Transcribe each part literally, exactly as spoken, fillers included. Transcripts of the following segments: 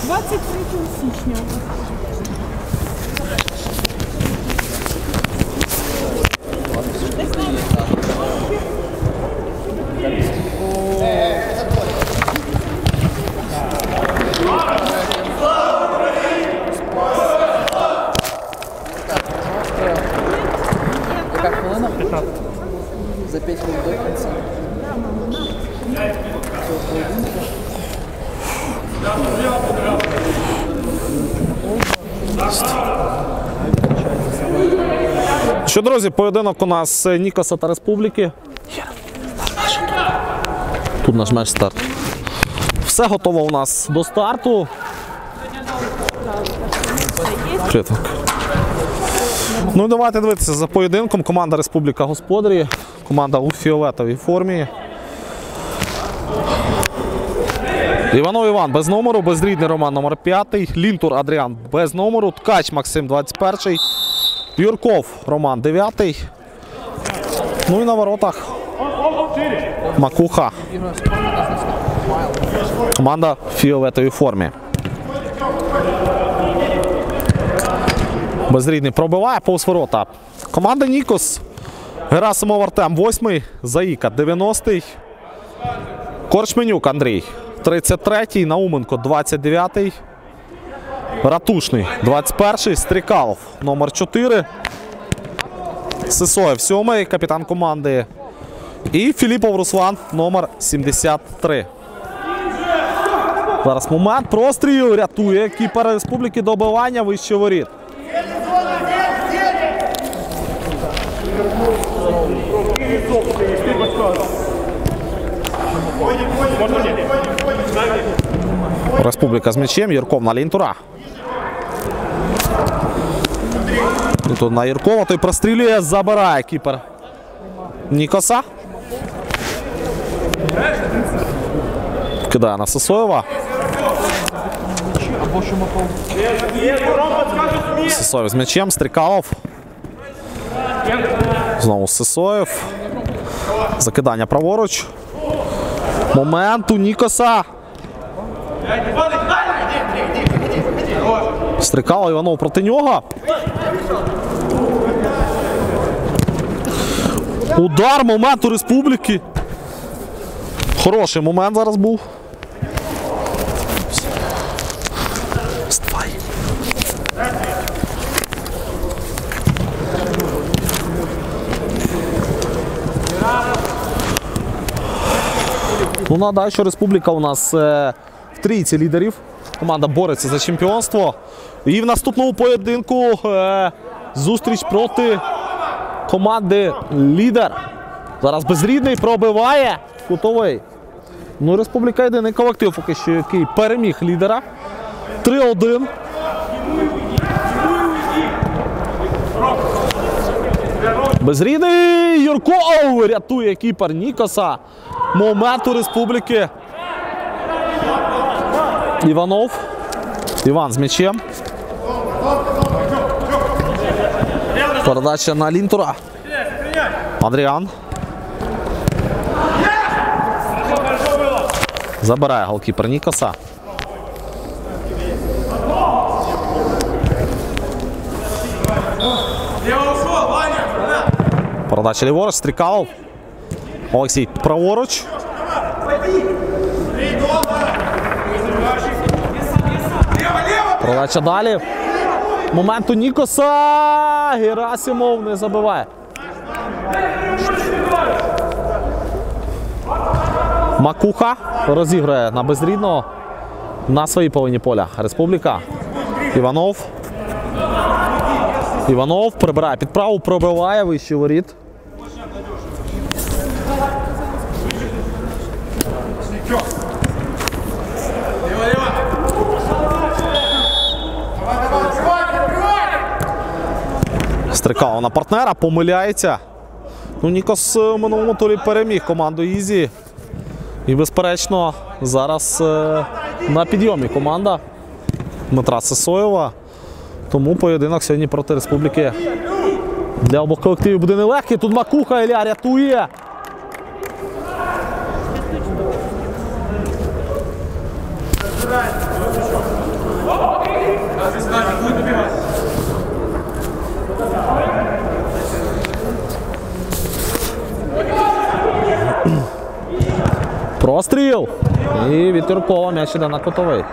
двадцять третього січня. Яка хвилина? За п'ять хвилин до кінця. Що, друзі, поєдинок у нас Нікоса та Республіки. Тут наш меч старт. Все готово у нас до старту. Кліток. Ну, давайте дивитися за поєдинком. Команда Республіка господарі. Команда у фіолетовій формі. Іванов Іван без номеру, Безрідний Роман номер п'ятий, Лінтур Адріан без номеру, Ткач Максим двадцять перший, Юрков Роман дев'ятий. Ну і на воротах Макуха. Команда в фіолетовій формі. Безрідний пробиває повз ворота. Команда Нікос. Герасимов Артем восьмий, Заїка дев'яностий, Корчменюк Андрій тридцять третій, Науменко двадцять дев'ятий, Ратушний двадцять перший, Стрікалов номер чотири, Сисоєв сьомий, капітан команди, і Філіпов Руслан номер сімдесят три. Зараз момент, простріл, рятує кіпер Республіки, добивання вище воріт. Республіка з м'ячем, Юрков на Лінтура. І тут на Юркова, той прострілює, забирає кіпер Нікоса. Кидає на Сисоєва. Сисоєв з м'ячем, Стрікалов. Знову Сисоєв. Закидання праворуч. Момент у Нікоса. Стрікалов, Іванов проти нього. Удар, момент у Республіки. Хороший момент зараз був. Вставай. Ну, нагадаю, що Республіка у нас е, в трійці лідерів. Команда бореться за чемпіонство. І в наступному поєдинку е, зустріч проти команди лідер. Зараз Безрідний пробиває. Кутовий. Ну, Республіка єдиний колектив поки що, який переміг лідера. три один. Безрідний. Юрков рятує кіпер Нікоса. Момент у Республіки. Іванов. Іван з м'ячем. Передача на Лінтура. Адріан. Забирає голкіпер Нікоса. Передача ліворуч, Стрікалов. Олексій праворуч. Передача далі. Момент у Нікоса. Герасимов не забиває. Макуха розіграє на Безрідного на своїй половині поля. Республіка. Іванов. Іванов прибирає під праву, пробиває вище воріт. Стрикало на партнера, помиляється. Ну, Нікос в минулому турі переміг команду Ізі. І, безперечно, зараз е, на підйомі команда Дмитра Сисоєва. Тому поєдинок сьогодні проти Республіки для обох колективів буде нелегкий. Тут Макуха, Ілля рятує. Простріл. І від Юркова м'яч іде на кутовий.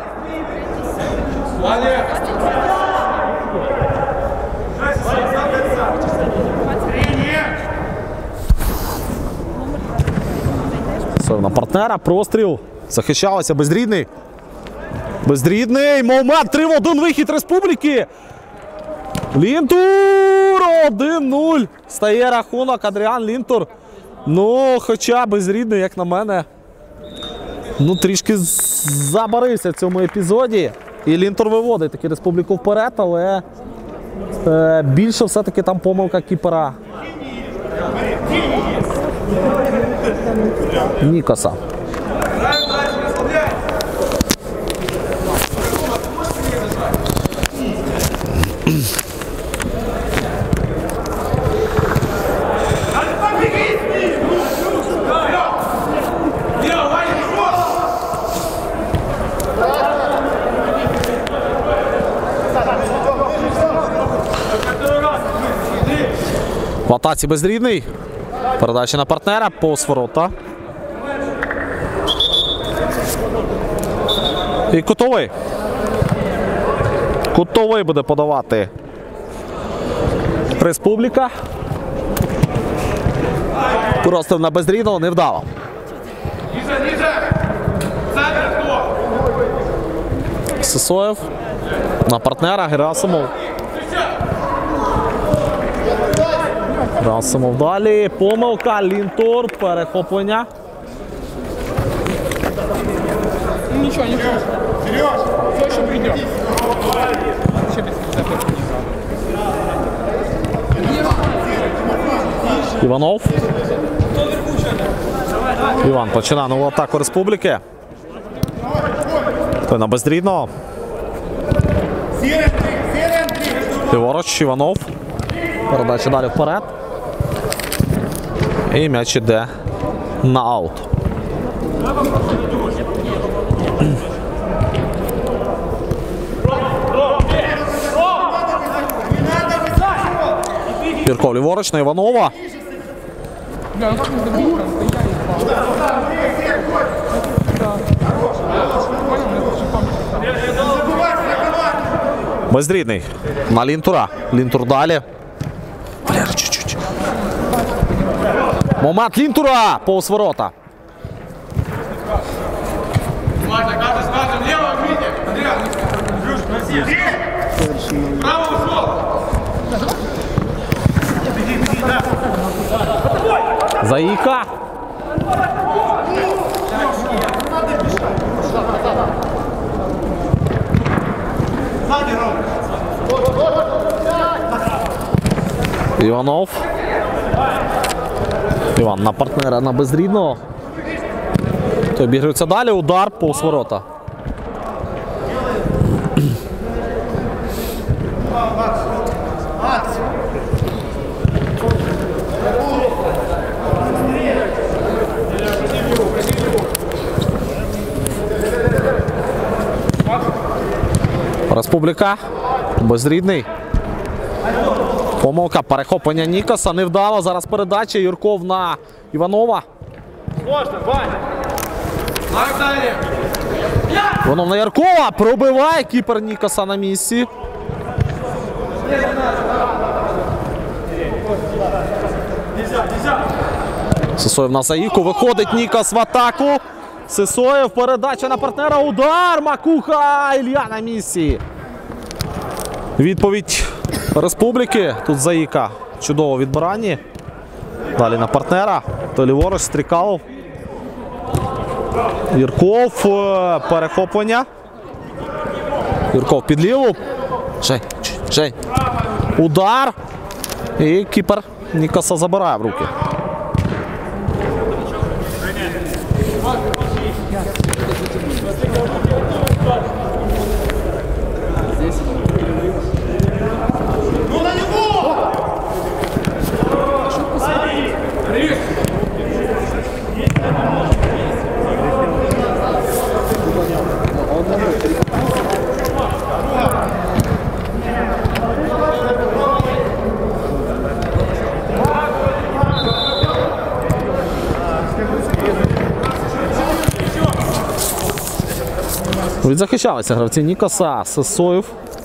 На партнера, простріл. Захищалася Бездрідний. Бездрідний. Момент. три в один. Вихід Республіки. Лінтур. один нуль. Стає рахунок. Адріан Лінтур. Ну, хоча Бездрідний, як на мене, ну, трішки забарився в цьому епізоді. І Лінтур виводить таки Республіку вперед, але е, більше все-таки там помилка кіпера Нікоса. В атаці Бездрідний. Передача на партнера, повз ворота. І кутовий. Кутовий буде подавати Республіка. Простив на Бездрідного, невдало. Сисоєв на партнера, Герасимов. Герасимов далі. Помилка, Лінтур, перехоплення. Ничего, ничего. Сереж, все еще придет. Еще без Іванов. Іван починає нову атаку Республіки. Той на Бездрідного. Ліворуч, Іванов. Передача далі вперед. І м'яч іде на аут. Юрков ліворуч на Іванова. Бездрідний на Лінтура. Лінтур далі. Валера, чуть-чуть. Момент Лінтура. Повз ворота. Заїка. Іванов. Іван на партнера, на Бездрідного. Той обігрується далі. Удар повз ворота. Республіка. Бездрідний. Помилка, перехоплення Нікоса. Невдало. Зараз передача. Юрков на Іванова. Іванов на Яркова. Пробиває кіпер Нікоса на місці. Сисоєв на Заїку. Виходить Нікос в атаку. Сисоєв. Передача на партнера. Удар. Макуха. Ілля на місці. Відповідь Республіки. Тут Заїка. Чудово відбирання. Далі на партнера. То ліворуч Стрікалов. Юрков. Перехоплення. Юрков під ліву. Жень. Жень. Удар. І кіпер Нікоса забирає в руки. Відзахищалися гравці Нікоса. Сисоєв.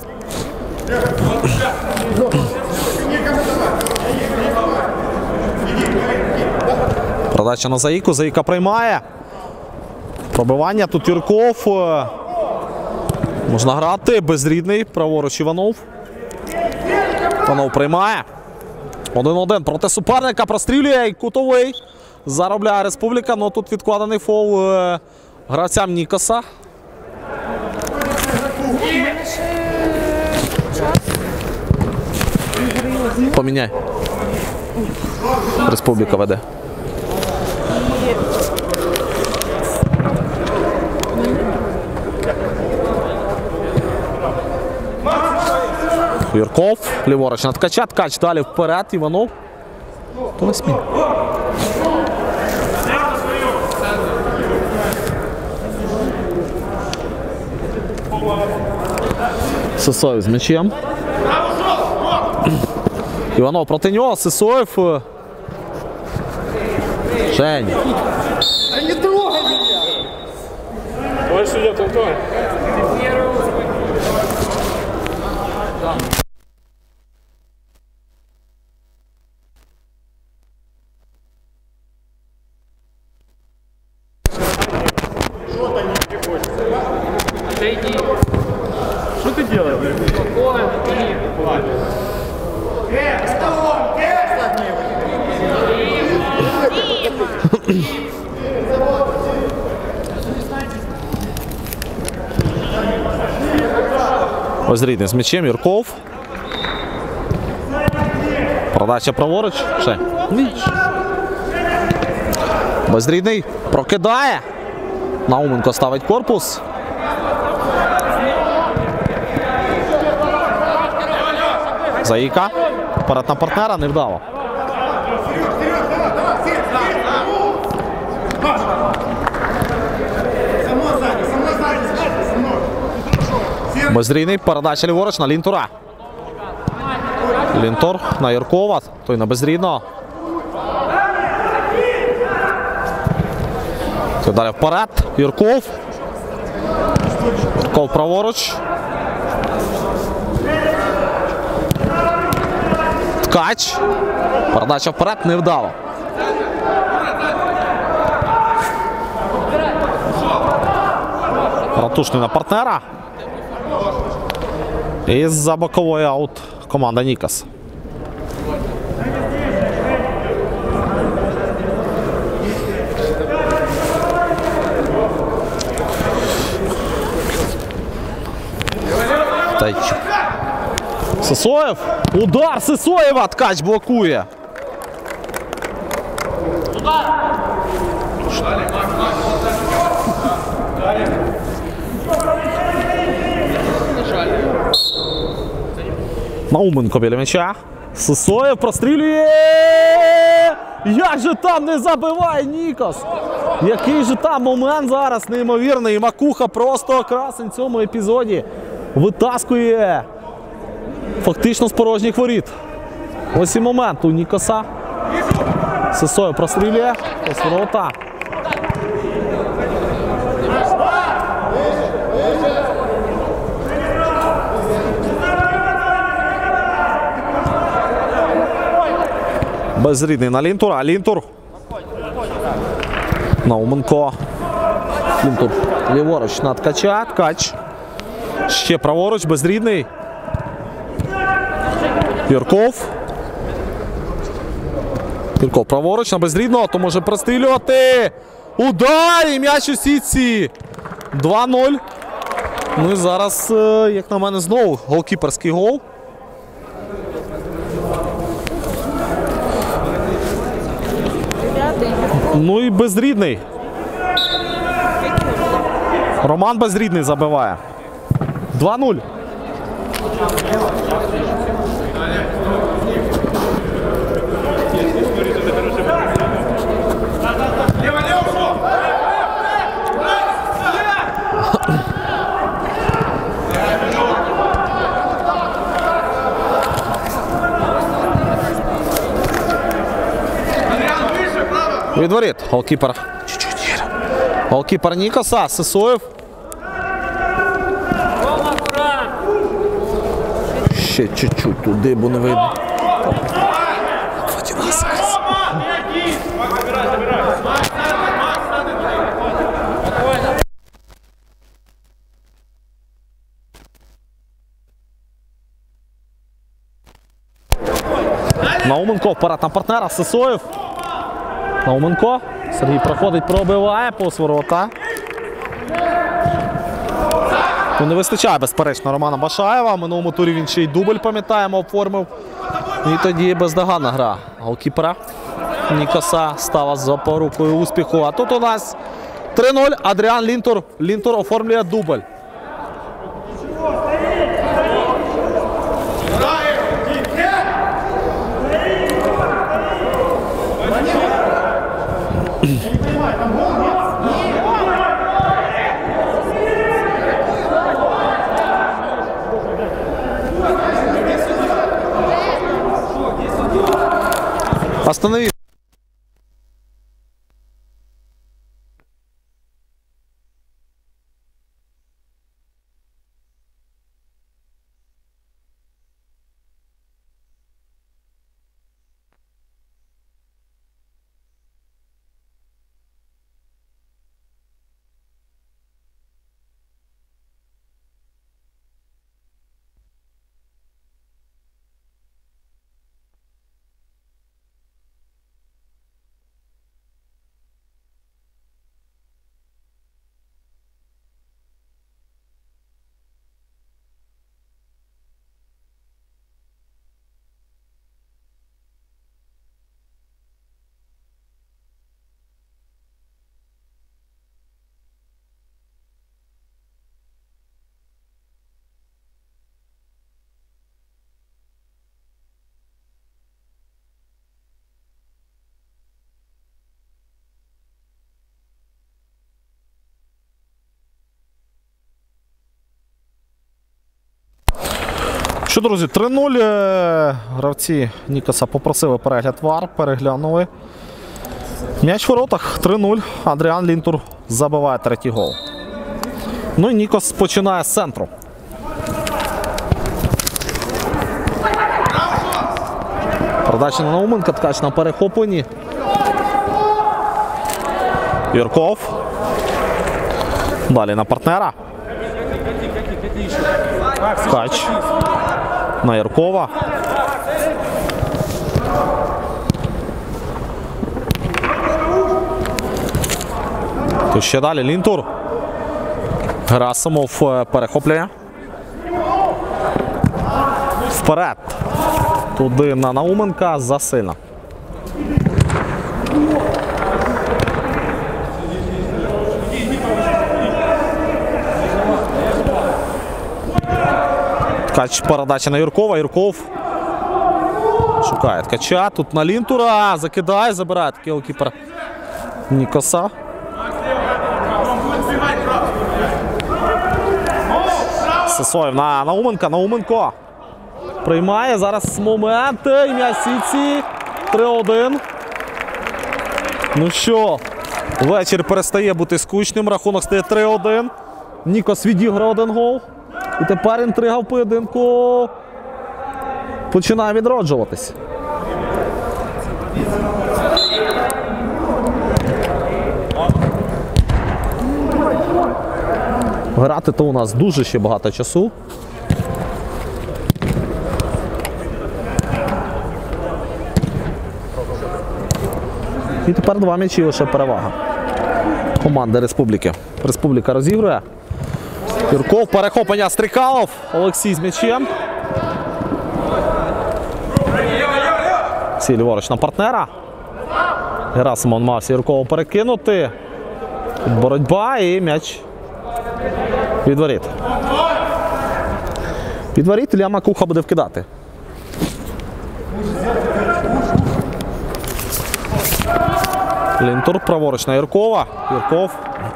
Передача на Заїку. Заїка приймає. Пробивання. Тут Юрков. Можна грати. Безрідний. Праворуч Іванов. Іванов приймає. один-один проти суперника. Прострілює і кутовий. Заробляє Республіка. Ну тут відкладений фол гравцям Нікоса. Поміняй. Республіка веде. Юрков. Ліворуч на Ткача. Ткач далі вперед. Іванов. То не смій. Сисоєв з м'ячем. Іванов проти нього. Сисоєв. Жень. Не трогай меня! Товарищ судья, Антон. Что ты делаешь? Безрідний з м'ячем. Юрков. Передача праворуч. Ще. Безрідний прокидає. Науменко ставить корпус. Заїка. Вперед на партнера. Невдало. Безрідний. Передача ліворуч на Лінтура. Лінтур на Юркова. Той на Безрідного. Той далі вперед. Юрков. Юрков праворуч. Ткач. Передача вперед. Невдало. Ратушний на партнера. І за бокової аут команда Нікос. Тайчук. Сисоєв. Удар Сисоєва. Ткач блокує. Науменко біля м'яча. Сисоєв прострілює. Як же там не забиває Нікос? Який же там момент зараз неймовірний. Макуха просто красень в цьому епізоді. Витаскує фактично з порожніх воріт. Ось і момент у Нікоса. Сисоєв прострілює. Ось ворота. Безрідний на Лінтура. Лінтур. Науменко. Лінтур ліворуч на Ткача. Ткач. Ще праворуч. Безрідний. Юрков. Юрков праворуч на Безрідного. То може прострілювати. Удар! І м'яч у сітці. два нуль. Ну і зараз, як на мене, знову голкіперський гол. Ну і Безрідний. Роман Безрідний забиває. два нуль. Від воріт. Голкіпер. Голкіпер Нікоса. Сисоєв. Ще чуть-чуть туди, бо не видно. Науменко вперед на партнера, Сисоєв. Науменко. Сергій проходить, пробиває повз ворота. Ну, не вистачає, безперечно, Романа Башаєва. В минулому турі він ще й дубль, пам'ятаємо, оформив. І тоді бездоганна гра голкіпера Нікоса стала запорукою успіху. А тут у нас три нуль. Адріан Лінтур. Лінтур оформлює дубль. Останови. Що, друзі, три нуль. Гравці Нікоса попросили перегляд вар, переглянули. М'яч в воротах, три нуль. Адріан Лінтур забиває третій гол. Ну і Нікос починає з центру. Передача на Науменка, Ткач на перехопленні. Юрков. Далі на партнера. Ткач. На Юркова. Тут ще далі Лінтур. Герасимов перехоплює. Вперед. Туди на Науменка, засильно. Ткач, передача на Юркова. Юрков шукає Ткача. Тут на Лінтура. Закидає, забирає такий голкіпер Нікоса. Сисоєв на Науменка. Науменко приймає. Зараз момент. Ім'я Сіці. три один. Ну що, вечір перестає бути скучним. Рахунок стає три один. Нікос відіграє один гол. І тепер інтрига в поєдинку починає відроджуватись. Грати то у нас дуже ще багато часу. І тепер два м'ячі лише перевага команди Республіки. Республіка розігрує. Юрков, перехоплення, Стрикалов. Олексій з м'ячем. Всі ліворуч на партнера. Герасимов мався Юркову перекинути. Боротьба і м'яч від воріт. Від воріт Ілля Макуха буде вкидати. Лінтур праворуч на Юркова. Юрков.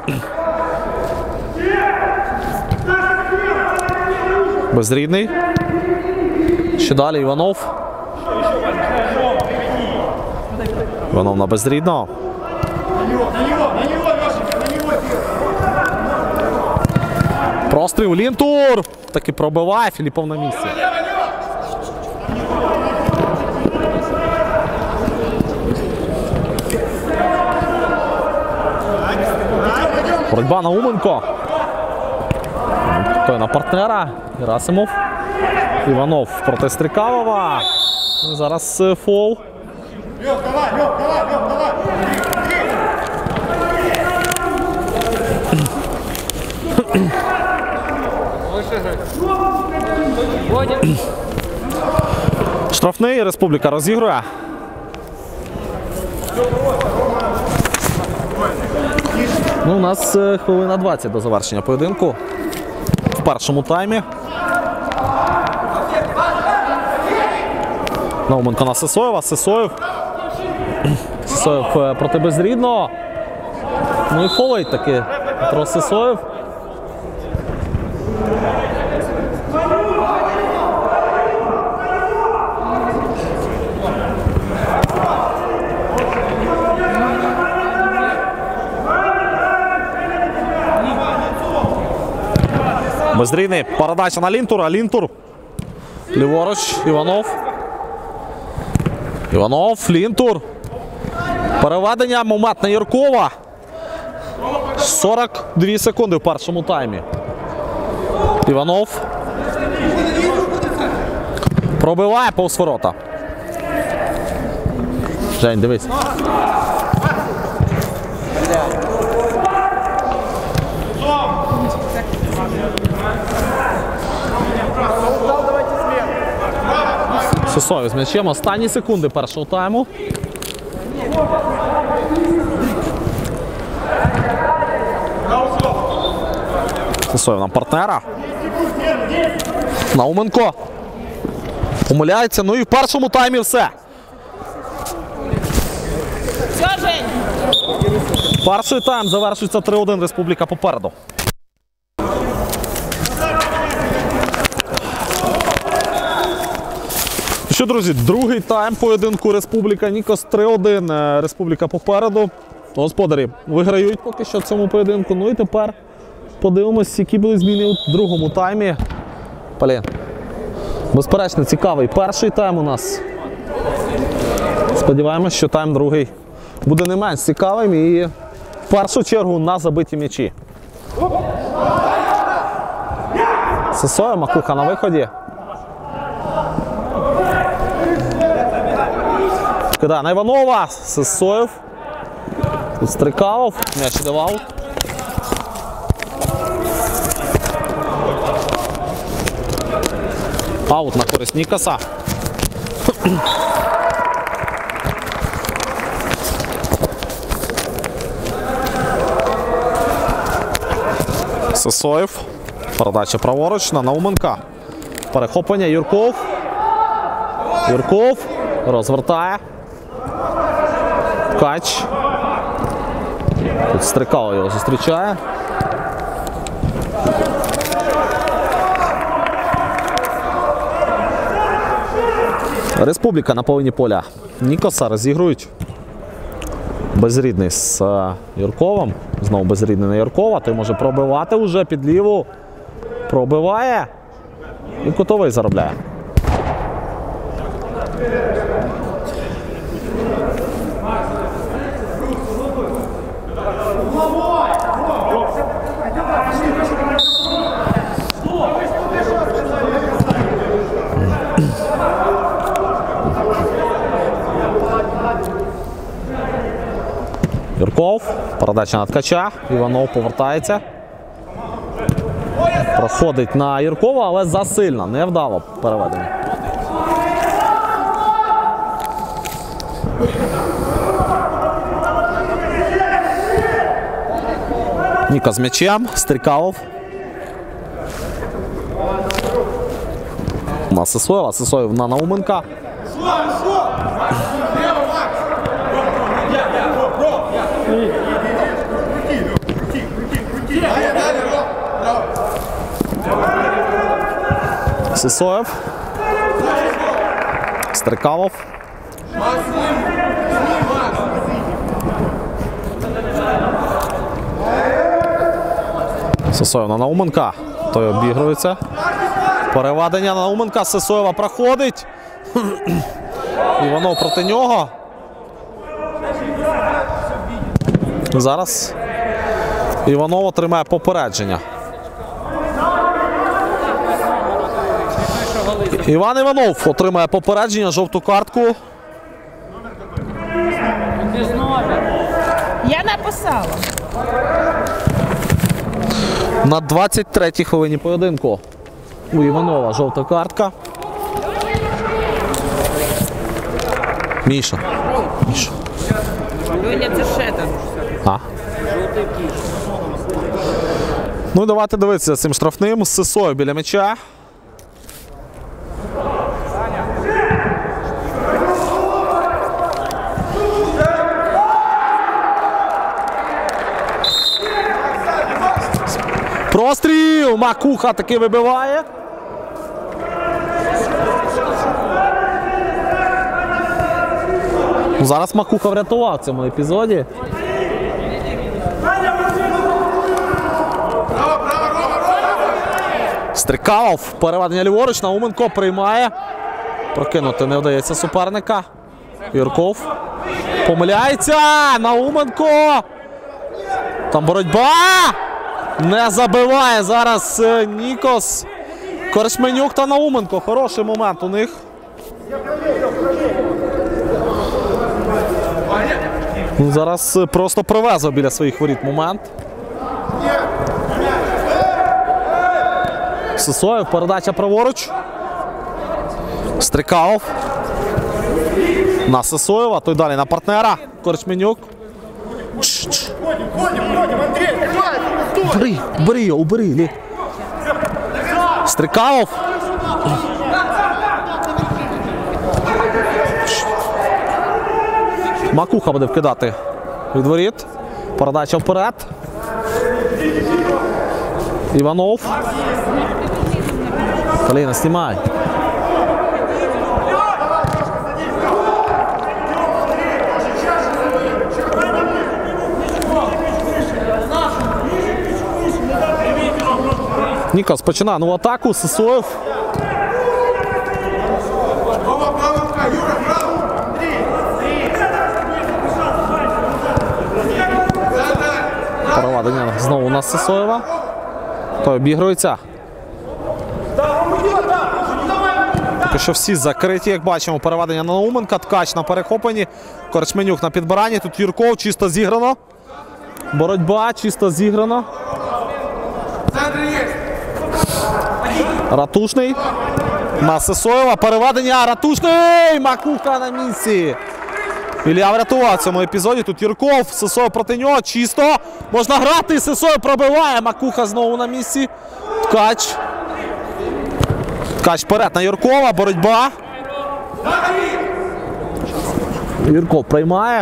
Безрідний. Ще далі Іванов. Іванов на Безрідного. Простріл Лінтур. Таки пробиває. Філіпов на місці. Боротьба Науменко. Той на партнера. Герасимов. Іванов проти Стрикалова. Зараз фол. Лёх, давай, Лёх, давай, Лёх, давай! Штрафний, Республіка розігрує. Ну, у нас е, хвилина двадцять до завершення поєдинку. В першому таймі. Науменко на Сисоєва. Сисоєв. Сисоєв е, проти Безрідного. Ну і фолить таки Петро Сисоєв. Безрідний. Передача на Лінтура. Лінтур. Ліворуч. Іванов. Іванов. Лінтур. Переведення. Момент на Юркова. сорок дві секунди в першому таймі. Іванов. Пробиває повз ворота. Жень, дивись. Сисоєв з м'ячем. Останні секунди першого тайму. Сисоєв на партнера. Науменко. Помиляється. Ну і в першому таймі все. Перший тайм завершується три один. Республіка попереду. Що, друзі, другий тайм поєдинку Республіка Нікос три один. Республіка попереду. Господарі виграють поки що в цьому поєдинку. Ну і тепер подивимось, які були зміни у другому таймі. Полін. Безперечно, цікавий перший тайм у нас. Сподіваємось, що тайм другий буде не менш цікавим і в першу чергу на забиті м'ячі. Сисоєв, Макуха на виході. Кидає на Іванова. Сисоєв. Тут Стрикалов. М'яч давав. Аут на користь Нікоса. Сисоєв. Передача праворуч на Науменка. Перехоплення. Юрков. Юрков. Розвертає. Ткач. Тут Стрикало його зустрічає. Республіка на половині поля Нікоса розігрують. Безрідний з Юрковим. Знову Безрідний на Юркова. Той може пробивати вже під ліву. Пробиває. І кутовий заробляє. Юрков. Передача на Ткача. Іванов повертається. Проходить на Юркова, але засильно. Невдало переведення. Ніка з м'ячем. Стрикалов. На Сисоєва. Сисоєв на Науменка. Сисоєв. Стрикалов. Сисоєв на Науменка. Той обігрується. Переведення на Науменка. Сисоєва проходить. Іванов проти нього. Зараз Іванов отримає попередження. Іван Іванов отримає попередження, жовту картку. Я написала. На двадцять третій хвилині поєдинку у Іванова жовта картка. Міша. Міша. Льоня, це ще там. А? Ну, давайте дивитися цим штрафним. З Сисою біля м'яча. Простріл! Макуха таки вибиває. Зараз Макуха врятував в цьому епізоді. Стрикалов, переведення ліворуч, Науменко приймає. Прокинути не вдається суперника. Юрков помиляється. Науменко. Там боротьба. Не забиває зараз Нікос. Корчменюк та Науменко. Хороший момент у них. Зараз просто привезли біля своїх воріт момент. Сисоєв, передача праворуч. Стрикалов. На Сисоєва, той далі на партнера. Корчменюк. Бери, бери його, убери. Лі. Стрикалов. Макуха буде вкидати від воріт. Передача вперед. Іванов. Поліна, знімай. Нікос починає нову атаку. Сисоєв. Переведення знову на Сисоєва. Той обігрується. Поки що всі закриті, як бачимо, переведення на Науменка. Ткач на перехопленні. Корчменюк на підбиранні. Тут Юрков, чисто зіграно. Боротьба, чисто зіграно. Ратушний. На Сисоєва. Переведення. Ратушний. Макуха на місці. Ілля врятував в цьому епізоді. Тут Юрков. Сисоєв проти нього. Чисто. Можна грати. Сисоєв пробиває. Макуха знову на місці. Ткач. Ткач вперед на Юркова. Боротьба. Юрков приймає.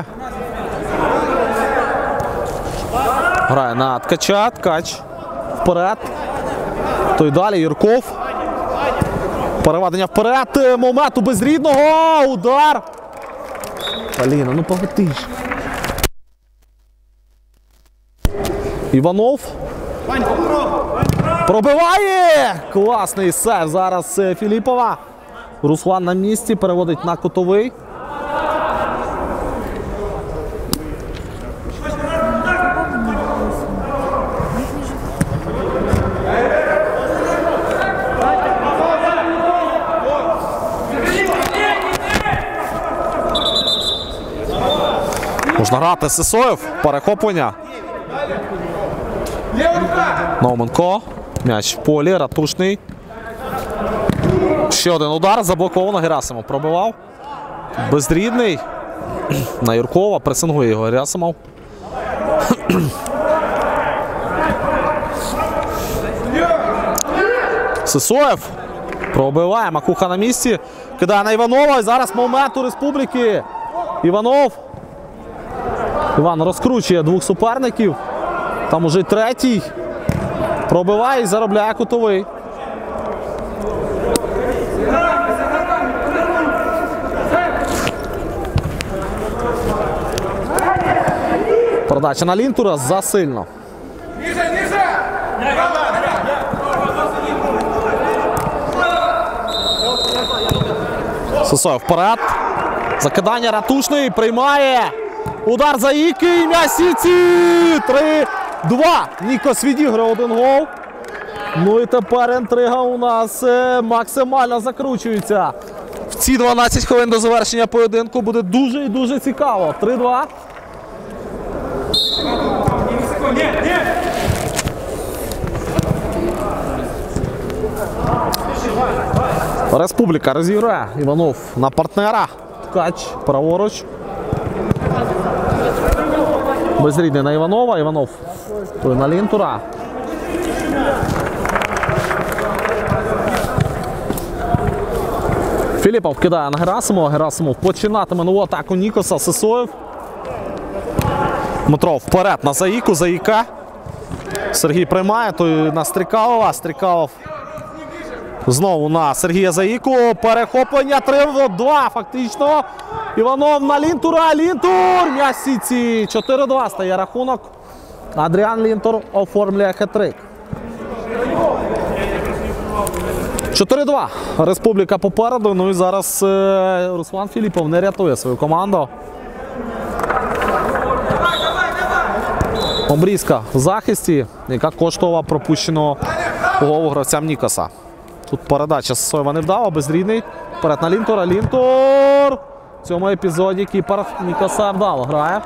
Грає на Ткача. Ткач. Вперед. Той далі. Юрков. Переведення вперед. Момент у Безрідного. Удар. Поліна, ну поготиш. Іванов. Пробиває! Класний сейв зараз Філіпова. Руслан на місці, переводить на кутовий. Можна грати. Сисоєв. Перехоплення. Науменко. М'яч в полі. Ратушний. Ще один удар. Заблоковано. Герасимов пробивав. Безрідний. На Юркова. Пресингує його Герасимов. Сисоєв. Пробиває. Макуха на місці. Кидає на Іванова. І зараз момент у Республіки. Іванов. Іван розкручує двох суперників. Там уже третій. Пробиває і заробляє кутовий. Передача на Лінтура засильно. Сисоєв вперед. Закидання Ратушний. Приймає. Удар за Іки. М'яч сітці. три два. Нікос відіграє один гол. Ну і тепер інтрига у нас е, максимально закручується. В ці дванадцять хвилин до завершення поєдинку буде дуже і дуже цікаво. три-два. Республіка розіграє. Іванов на партнера. Ткач праворуч. Безрідний на Іванова. Іванов той на Лінтура. Філіпов кидає на Герасимова. Герасимов починатиме нову атаку Нікоса. Сисоєв. Дмитров вперед на Заїку. Заїка. Сергій приймає. Той на Стрікалова. Стрікалов знову на Сергія Заїку. Перехоплення. три-два фактично. Іванов на Лінтура. Лінтур! М'яч сітці. чотири-два стає рахунок. Адріан Лінтур оформлює хет-трик. чотири-два. Республіка попереду. Ну і зараз е, Руслан Філіпов не рятує свою команду. Обрізка в захисті, яка коштувала пропущеного голу гравцям Нікоса. Тут передача Сисоєва не вдала, безрідний. Вперед на Лінтура. Лінтур! В цьому епізоді кіпер Нікоса вдало грає.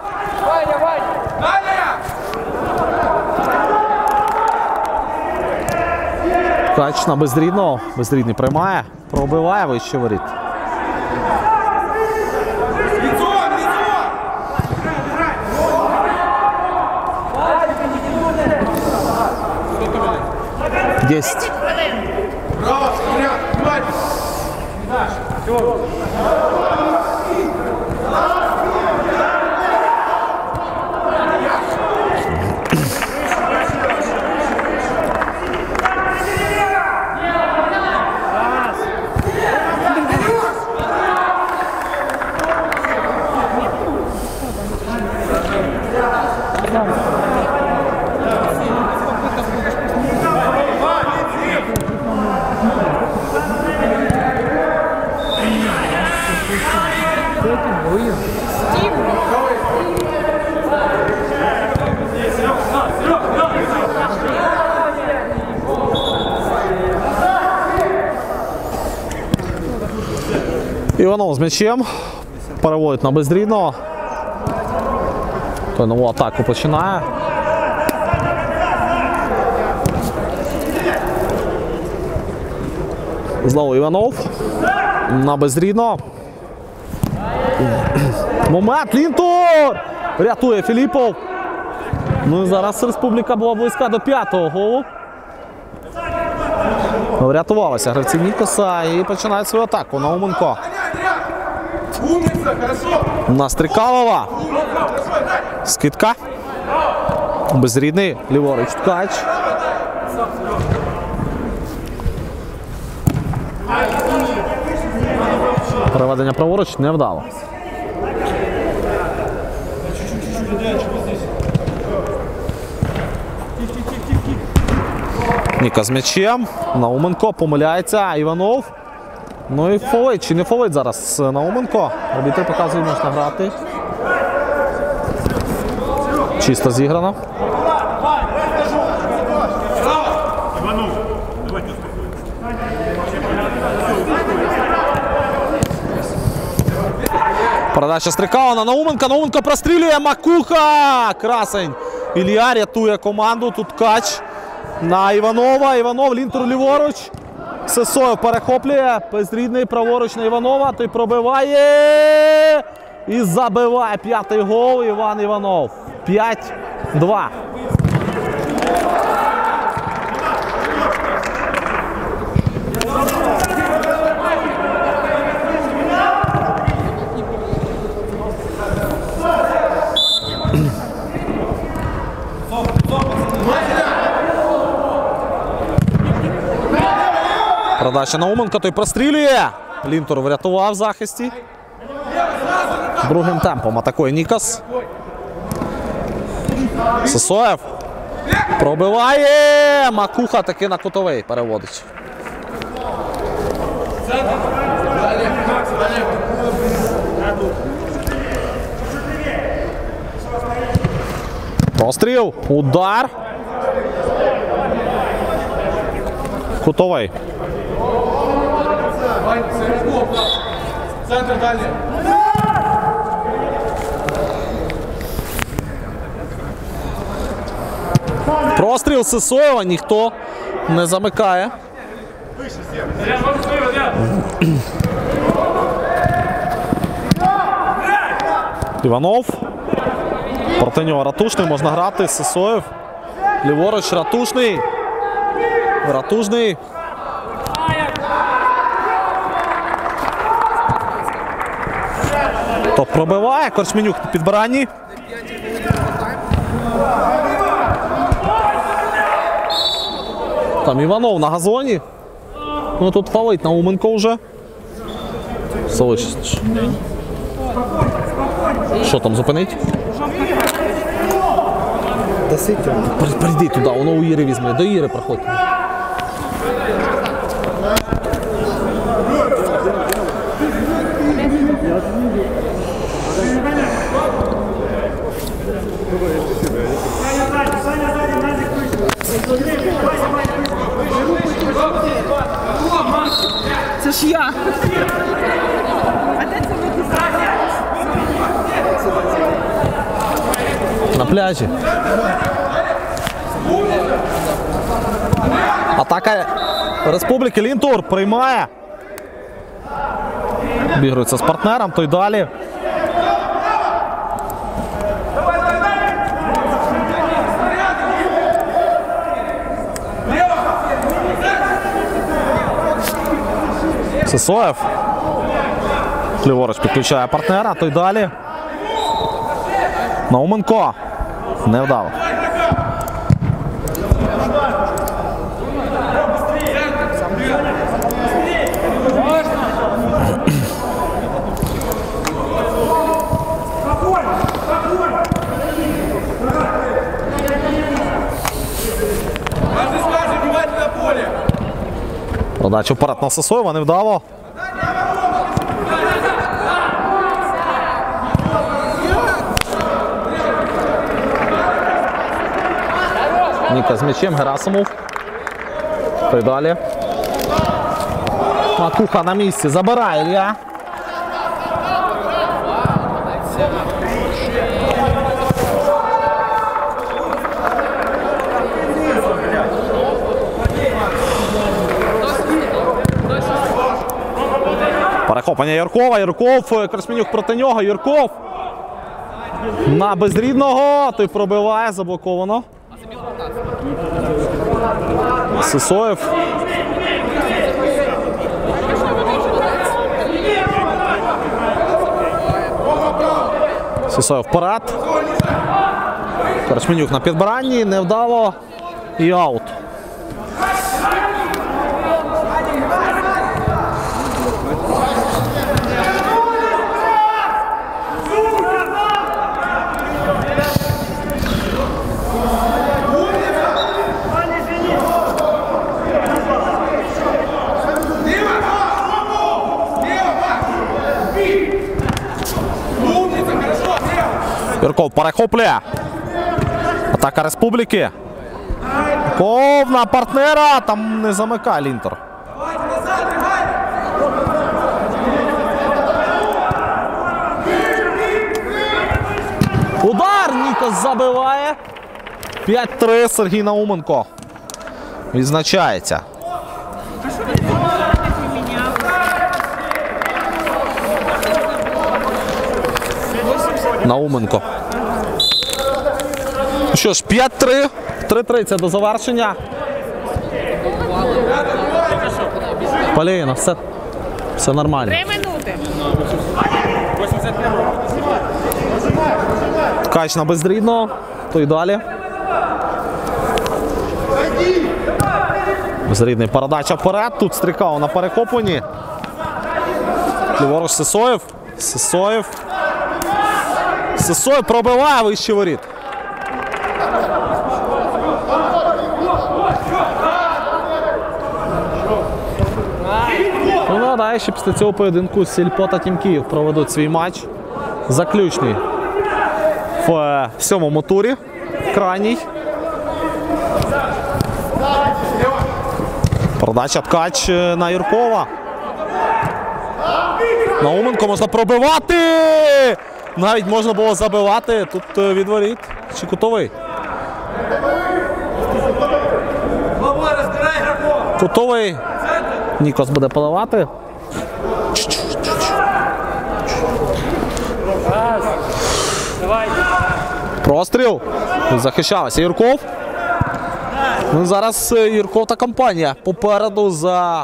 Ткач на Безрідного. Безрідний приймає, пробиває вище воріт. Десять. Іванов з м'ячем. Переводить на Безрідного. Той нову атаку починає. Знову Іванов. На Безрідного. Момент. Лінтур! Рятує Філіпов. Ну і зараз Республіка була близька до п'ятого голу. Врятувалися гравці Нікоса і починають свою атаку. Науменко. На Стрікалова. Скидка. Безрідний. Ліворуч Ткач. Переведення праворуч не вдало. Ніка з м'ячем. Науменко помиляється. Іванов. Ну і фолить. Чи не фолить зараз Науменко? Арбітр показує, можна грати. Чисто зіграно. Передача Стрикала на Науменка. Науменко прострілює. Макуха! Красень. Ілля рятує команду. Тут Ткач на Іванова. Іванов. Лінтур ліворуч. Сисоєв перехоплює. Безрідний праворуч на Іванова. Той пробиває. І забиває п'ятий гол Іван Іванов. п'ять-два. Передача Науменко, той прострілює. Лінтур врятував в захисті. Другим темпом атакує Нікос. Сисоєв. Пробиває. Макуха таки на кутовий переводить. Простріл. Удар. Кутовий. Центр дальний. Простріл Сисоєва ніхто не замикає. Іванов. Проти нього Ратушний, можна грати. Сисоєв. Ліворуч Ратушний. Ратушний. То пробиває. Корчменюк на підбиранні. Там Іванов на газоні. Ну тут фалить Науменко вже. Солич. Що там, зупинить? Прийди туди, воно у Іри візьме. До Іри проходь. Це ж я. А де це ви? На пляжі. Атака Республіки. Лінтур приймає. Обігрується з партнером, то й далі. Сисоєв. Ліворуч підключає партнера, то й далі. Науменко. Не вдало. Подача вперед на Сисоєва, не вдало. Ніка з м'ячем, Герасимов. То й далі. Макуха на місці, забирає Ілля. Перехоплення Юркова, Юрков, Корчменюк проти нього, Юрков на Безрідного, той пробиває, заблоковано. Сисоєв. Сисоєв вперед. Корчменюк на підбиранні, невдало і аут. Юрков перехоплює. Атака Республіки. Юрков на партнера. Там не замикає Лінтер. Удар! Нікос забиває. п'ять три. Сергій Науменко відзначається. Науменко. Ну що ж, п'ять три. три три це до завершення. Поліїна, все, все нормально. Три минути. Ткач на Безрідного. То й далі. Безрідний передача вперед. Тут Стрікав на перехопленні. Ліворуч Сисоєв. Сисоєв. Сисоєв пробиває вище воріт. Ну, нагадаю, що після цього поєдинку Сільпо та Тім Київ проведуть свій матч заключний в сьомому турі. крайній. Передача Ткач на Юркова. Науменко можна пробивати. Навіть можна було забивати. Тут від воріт. Чи кутовий? Кутовий. Нікос буде поливати. Простріл. Захищався Юрков. Ну, зараз Юрков та компанія попереду за...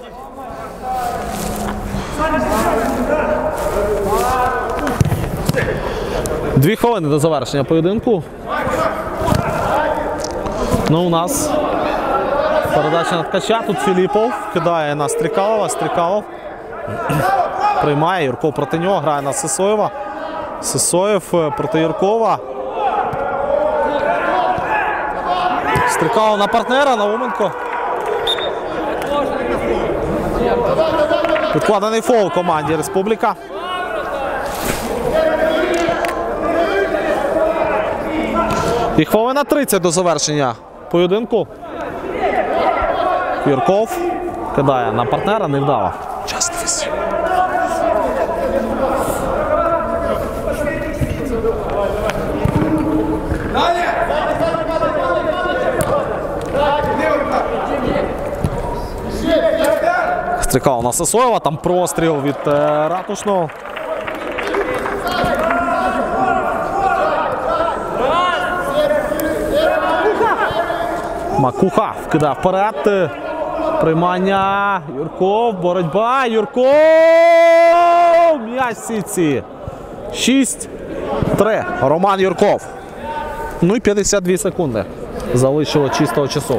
Дві хвилини до завершення поєдинку. Ну, у нас передача на Ткача. Тут Філіпов кидає на Стрікалова. Стрікалов приймає. Юрков проти нього. Грає на Сисоєва. Сисоєв проти Юркова. Стрікалов на партнера. Науменко. Підкладений фол команді Республіка. І хвилина тридцять до завершення поєдинку. Юрков кидає на партнера, невдало. Justice. Стрікав на Сисоєва, там простріл від е, Ратушного. Макуха вкидає вперед. Приймання. Юрков, боротьба. Юрков! М'яч сітці. шість три. Роман Юрков. Ну і п'ятдесят дві секунди. Залишило чистого часу.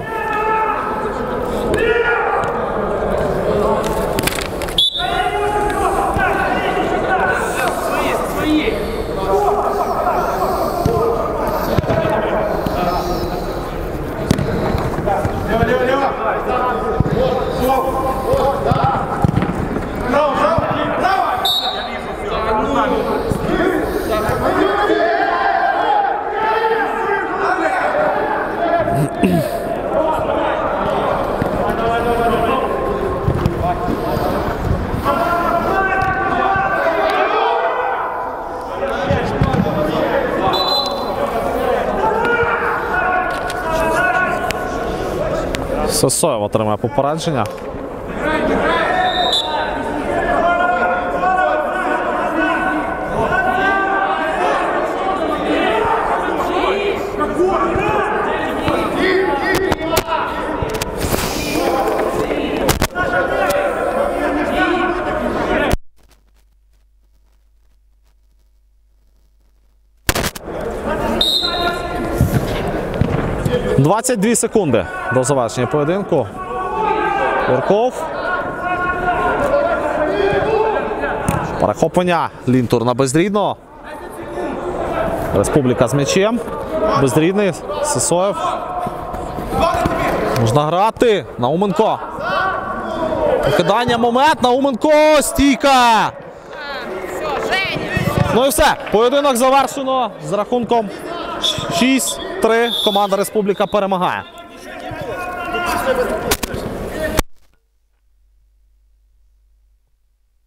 Сисоєв отримає попередження. двадцять дві секунди до завершення поєдинку. Юрков. Перехоплення. Лінтур на Бездрідного. Республіка з м'ячем. Бездрідний. Сисоєв. Можна грати. Науменко. Покидання, момент. Науменко. Стійка. Ну і все. Поєдинок завершено з рахунком шість три. Команда Республіка перемагає.